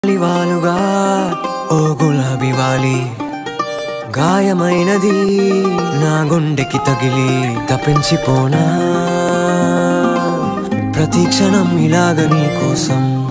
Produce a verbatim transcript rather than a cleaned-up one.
వాలుగా ఓ గులాబీ వాలి గాయమైనది నా గుండెకి తగిలి తప్పించిపోనా ప్రతి క్షణం ఇలాగ నీ కోసం